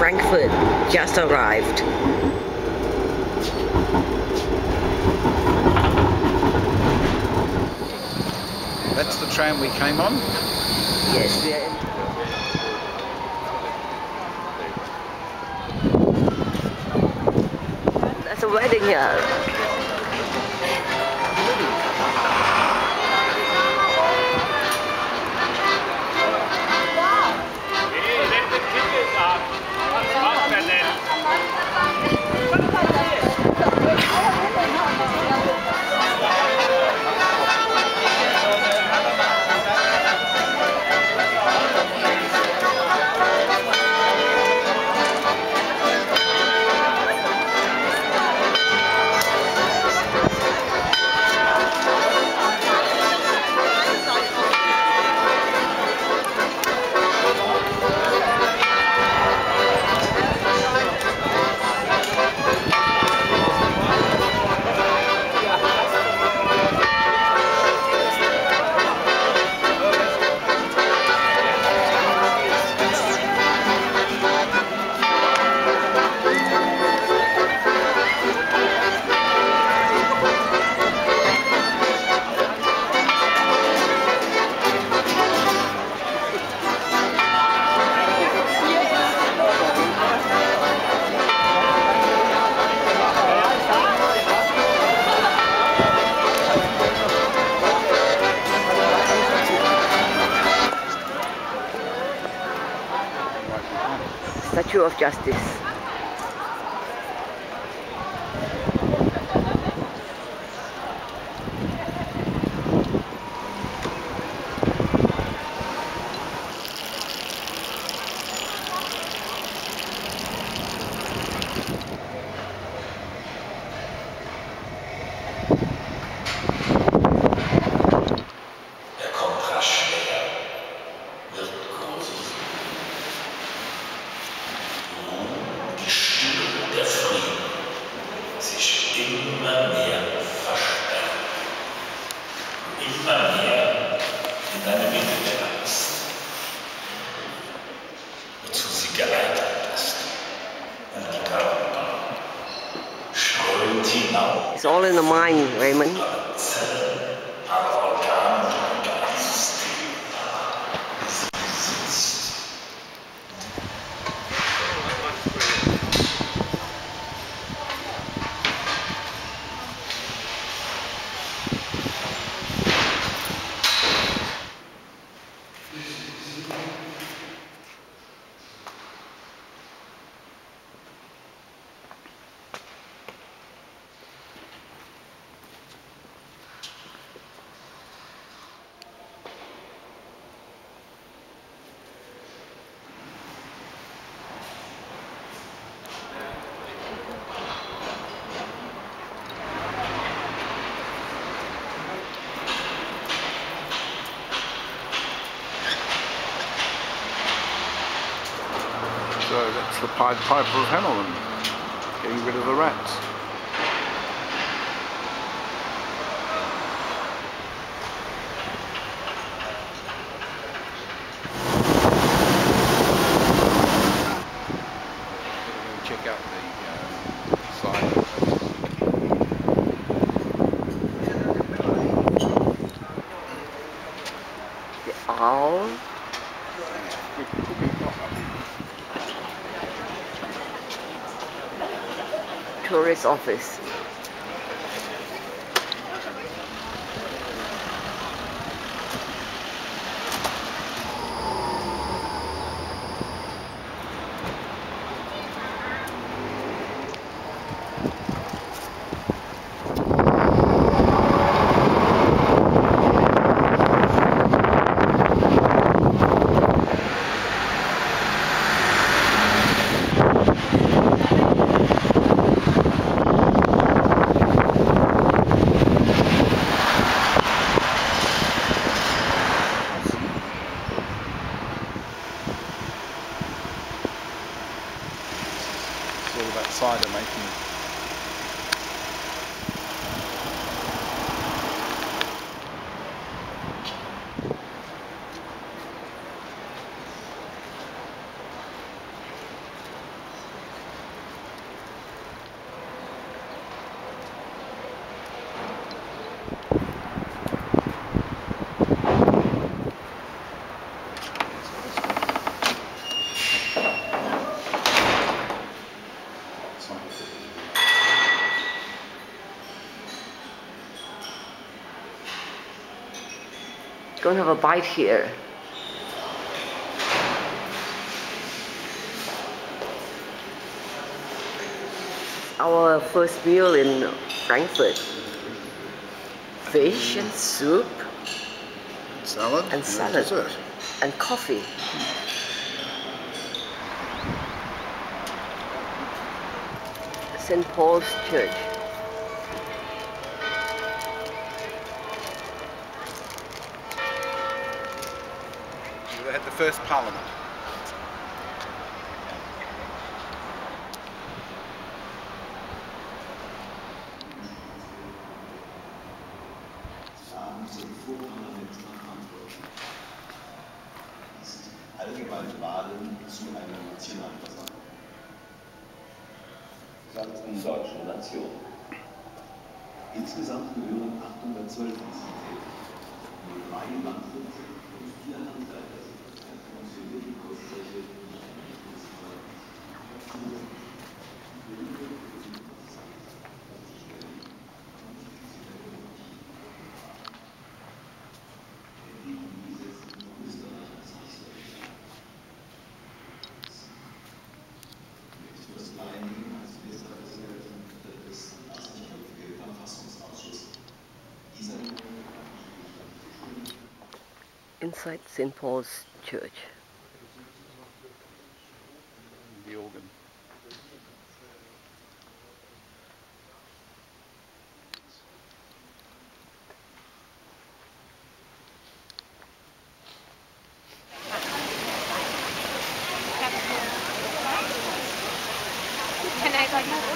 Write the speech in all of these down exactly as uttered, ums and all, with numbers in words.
Frankfurt just arrived. That's the tram we came on? Yes, we are. There's a wedding here. Statue of Justice. Immer mehr versperren, immer mehr in deine Mitte der Angst, wozu sie geeignet ist. Und darüber strömt hinaus. It's all in the mind, Raymond. Alle Zellen, alle Organe und Geist, wie sie besitzt. So that's the Pied Piper of Hamelin, getting rid of the rats. Check out the uh, side. The owl. Tourist office. All that cider making. Go and have a bite here. Our first meal in Frankfurt. Fish and soup. Salad. And salad. Dessert. And coffee. Saint Paul's Church. They had the first parliament. Allgemeine Wahlen zu einer Nationalversammlung. Satzung Deutsche Nation. Insgesamt gehören achthundertzwölf Institute. Nur drei Landsitze und vier Handleiter sind eine funktionierte Kursfläche und ein echtes Parlament. Inside Saint Paul's Church. The organ. Can I go now?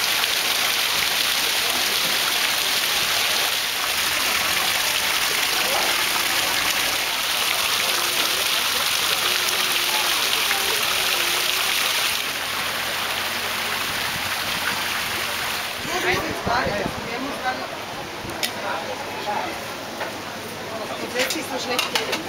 Jetzt lässt sich so schlecht reden.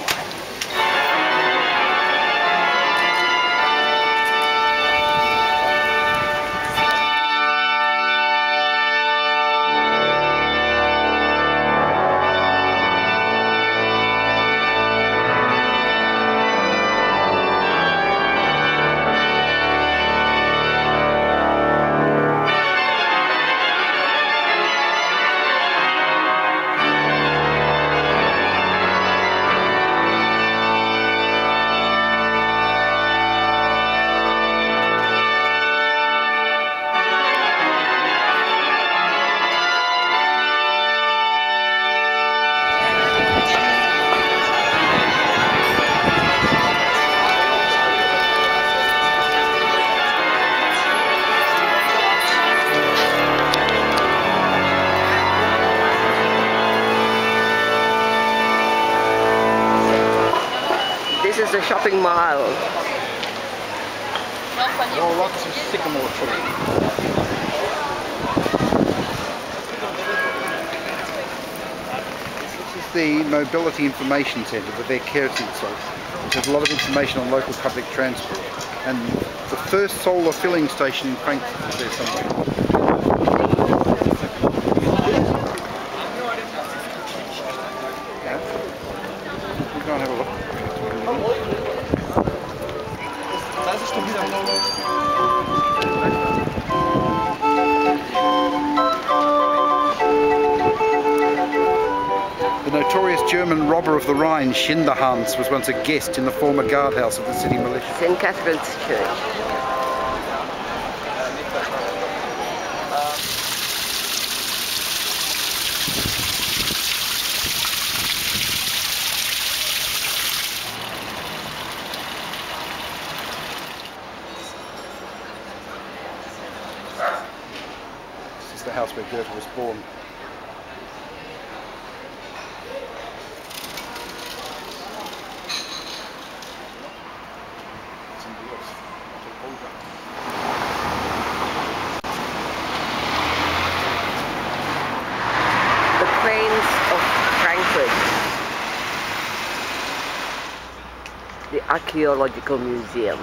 This is the shopping mall. Oh, lots of sycamore trees. This is the Mobility Information Centre with their Kerosene site, which has a lot of information on local public transport. And the first solar filling station in Frankfurt is there somewhere. Yeah. We'll go and have a look. The notorious German robber of the Rhine, Schinderhans, was once a guest in the former guardhouse of the city militia. Saint Catherine's Church. This is the house where Goethe was born. The Cranes of Frankfurt. The Archaeological Museum.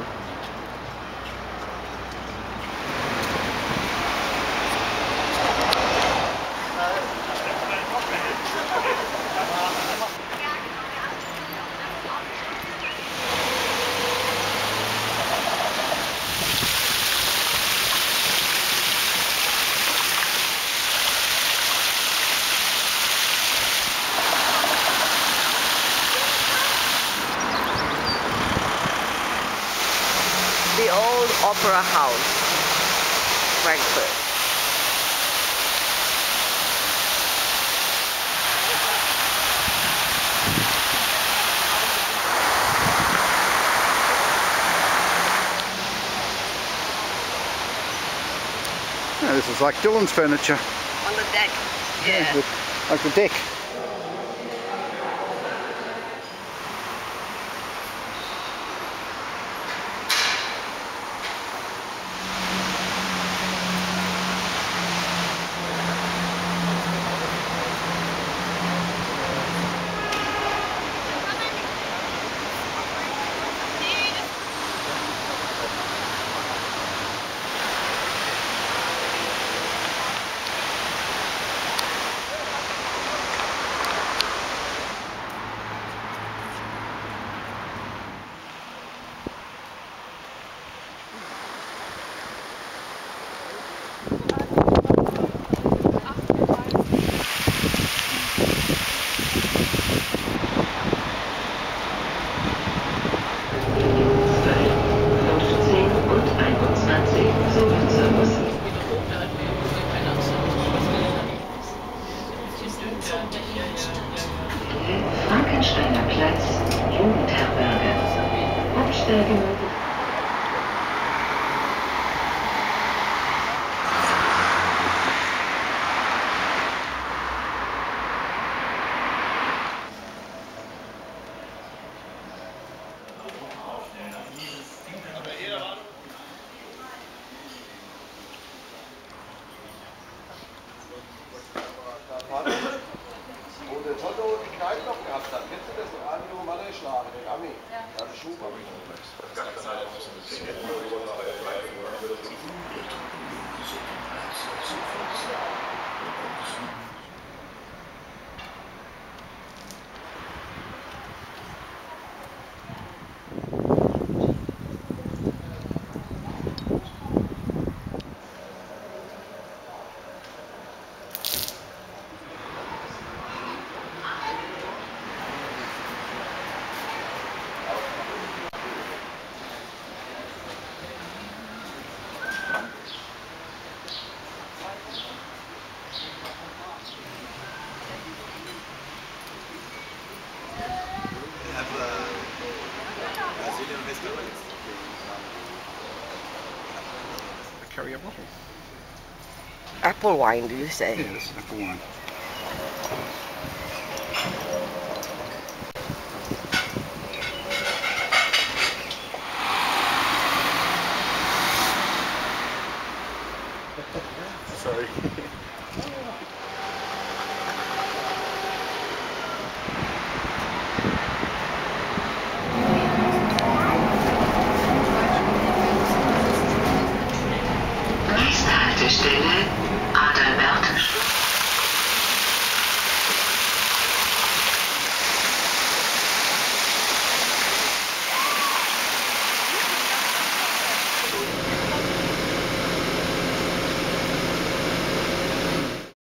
Opera House, Frankfurt. Yeah, this is like Dylan's furniture. On the deck. Yeah. Yeah, like the deck. Frankensteiner Platz, Jugendherberge. Absteigen. Wo der Toto die Kneipe noch gehabt hat, kennst du das? Der Radio Mann geschlagen, der Gami. Ja, der Schuh. Carry a bottle. Apple wine, do you say? Yeah, this is apple wine.